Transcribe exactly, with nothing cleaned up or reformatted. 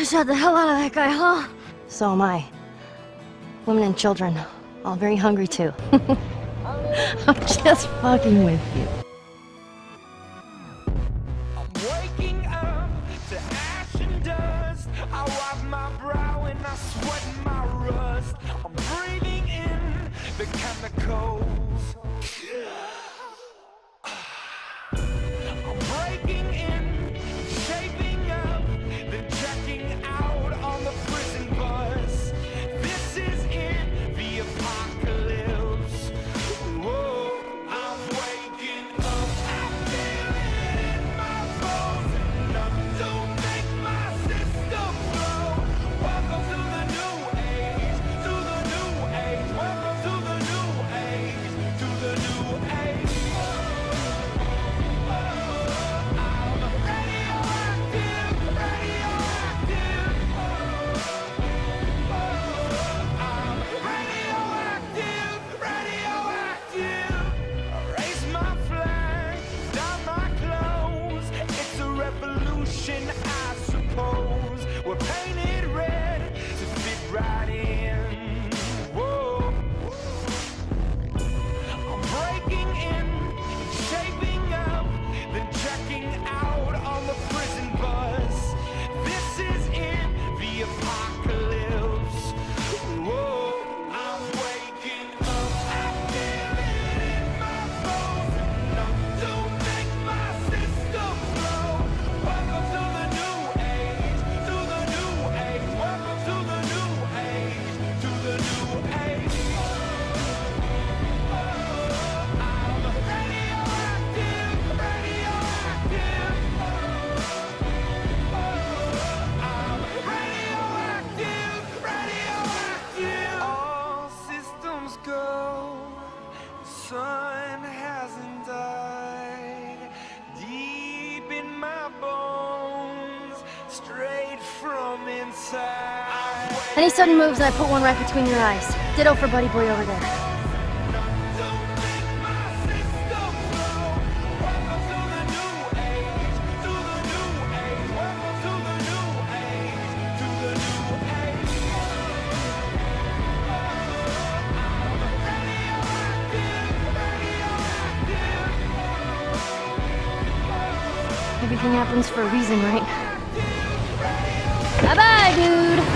Shot the hell out of that guy, huh? So am I. Women and children, all very hungry too. I'm just fucking with you. I'm waking up to ash and dust. I wipe my brow and I sweat my rust. I'm breathing in the chemicals. I'm breaking in, shaping up, then checking out on the prison bus. This is it, the apocalypse. Whoa, I'm waking up. I feel it in my bones, enough to make my system blow. Welcome to the new age, to the new age. Welcome to the new age, to the new age. I suppose we're painted red to fit right in. Whoa. I'm breaking in, shaping up, then checking out on the prison bus. This is it, the apocalypse. Whoa, I'm waking up. I feel it in my bones, enough to make my system blow. Welcome to the new age, to the new age. Welcome to the new age, to the new age. I'm radioactive, radioactive. I'm radioactive, radioactive. All systems go. Sun hasn't died. Deep in my bones, straight from inside. Any sudden moves and I put one right between your eyes. Ditto for buddy boy over there. Everything happens for a reason, right? Bye-bye, dude!